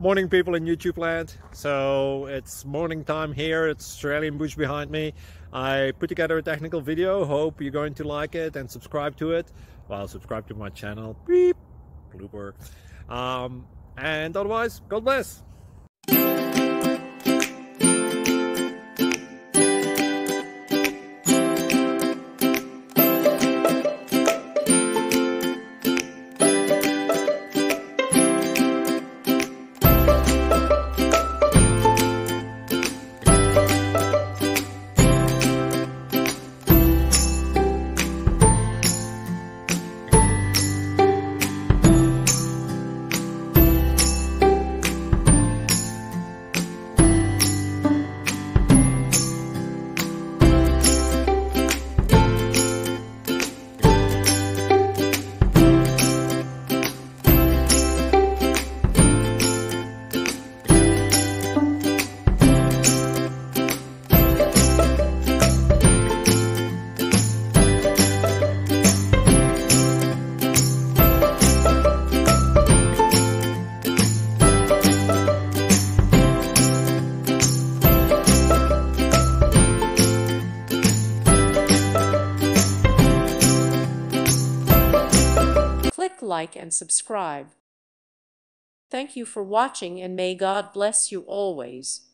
Morning, people in YouTube land. So it's morning time here. It's Australian bush behind me. I put together a technical video. Hope you're going to like it and subscribe to it. Well, subscribe to my channel. Beep. Blooper. And otherwise, God bless. Click like and subscribe. Thank you for watching, and may God bless you always.